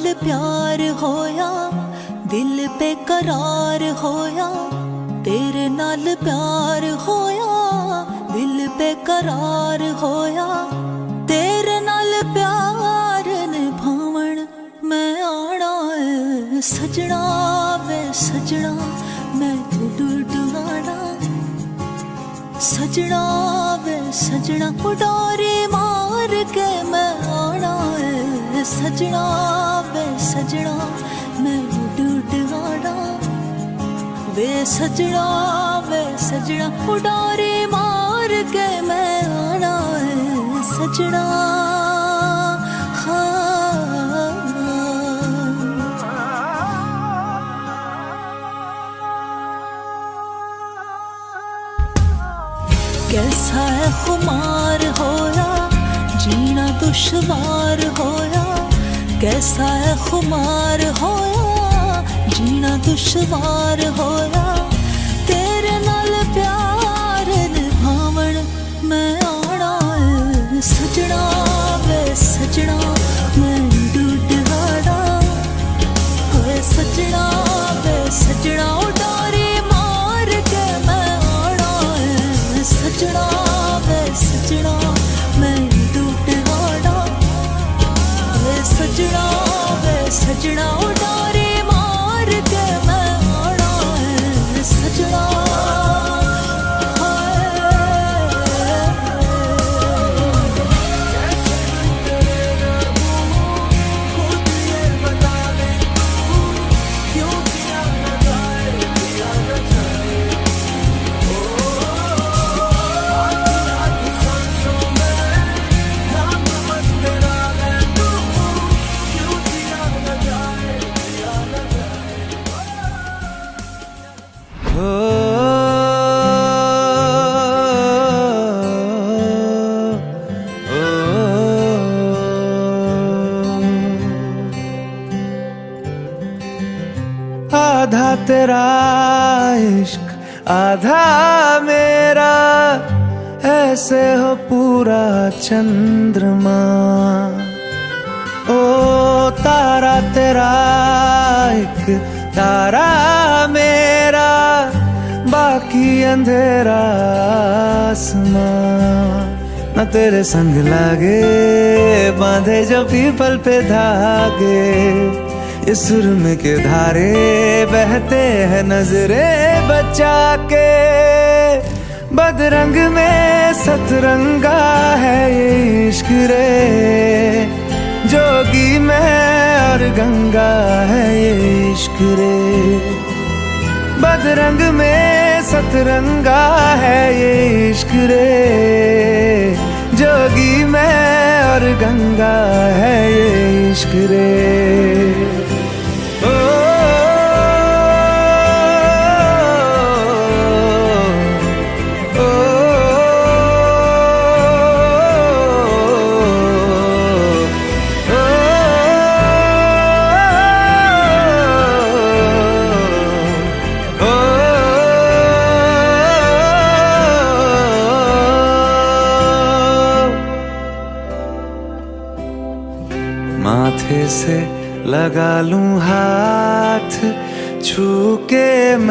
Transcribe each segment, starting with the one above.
प्यार होया, दिल पे करार होया। तेरे नाल प्यार होया, दिल पे करार होया। तेरे नाल प्यार निभावण मैं आना है सजना वे सजना, मैं उड़ उड़ आना सजना वे सजना। उडारी मार के मैं आना है सजना वे सजना, मैं उड़ उड़ आना वे सजना वे सजना। उडारी मार के मैं आना है सजना। कैसा है खुमार होया, जीना दुश्वार होया। कैसा है खुमार होया, जीना दुश्वार होया। तेरे नाल प्यार निभावण मैं आना है सजना वे सजना, मैं डूड आना होए सजना वे सजना। उडारी मार के मैं आना है सजना वे सजना, मैं डूड आना वे सजना वे सजना। उडारी मार के मैं आना है सजना। आधा तेरा इश्क आधा मेरा, ऐसे हो पूरा चंद्रमा। ओ तारा तेरा एक तारा मेरा, बाकी अंधेरा आसमां। न तेरे संग लागे बांधे जो पीपल पे धागे, इस सुरम के धारे बहते हैं नजरे बचा के। बदरंग में सतरंगा है ये इश्क रे, जोगी मैं और गंगा है ये इश्क रे। बदरंग में सतरंगा है ये इश्क रे, जोगी मैं और गंगा है ये इश्क रे। माथे से लगा लूं हाथ, छू के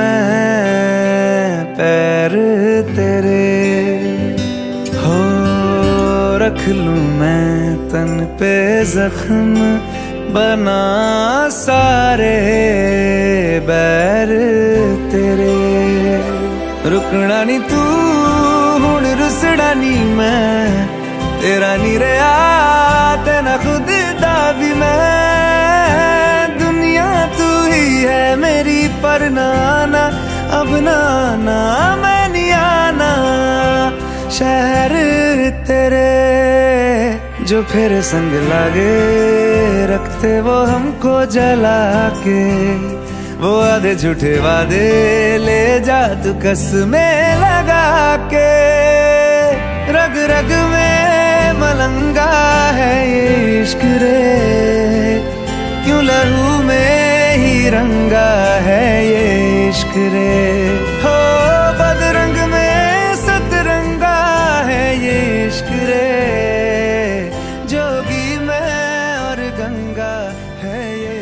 मैं पैर तेरे हो। रख लूं मैं तन पे जख्म, बना सारे बैर तेरे। रुकना नी तू हुण रुसड़ा नी मैं, तेरा नी रहा तेना खुद दा भी मैं। दुनिया तू ही है मेरी पर नाना, अब नाना मैं नहीं आना। शहर तेरे जो फिर संग लागे, रखते वो हमको जला के। वो आधे झूठे वादे ले जा तू कसमें लगा के। रग रग में मलंगा है ये इश्क रे, क्यों लहू में ही रंगा है ये इश्क रे। हो बदरंग में सतरंगा है ये इश्क रे, जोगी मैं और गंगा है ये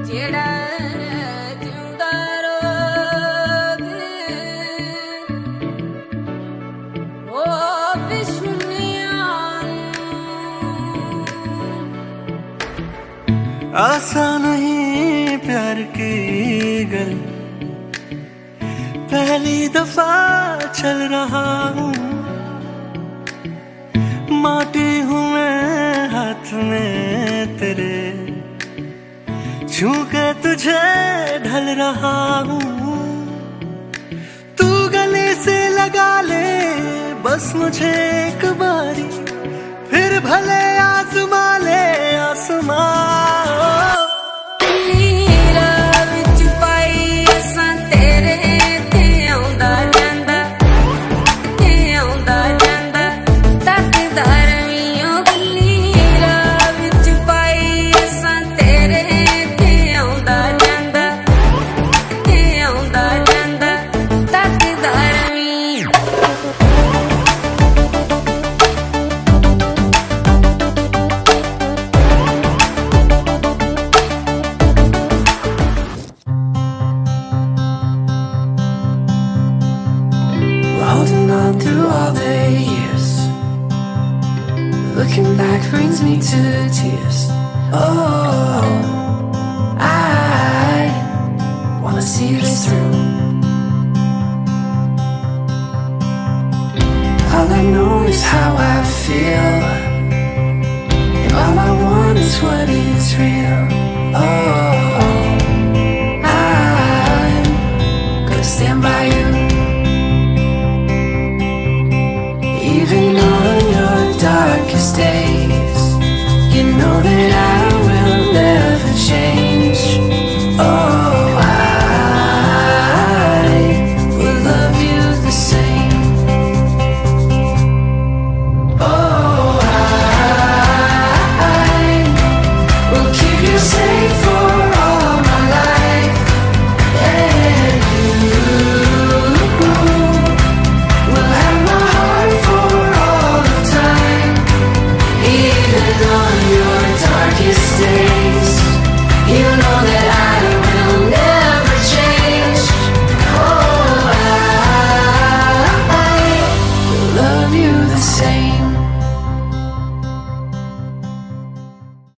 जेड़ा जिंदा रोग ओ बिशुनिया आसान नहीं प्यार की गल, पहली दफा चल रहा हूँ, माटी हूँ मैं हाथ में तेरे, छू के तुझे ढल रहा हूँ। तू गले से लगा ले बस मुझे एक बारी, फिर भले आसमा ले आसमां। Holding on through all the years, looking back brings me to tears. Oh, I wanna see this through. All I know is how I feel, and all I want is what is real. Oh, I'm gonna stand by you, even on your darkest day.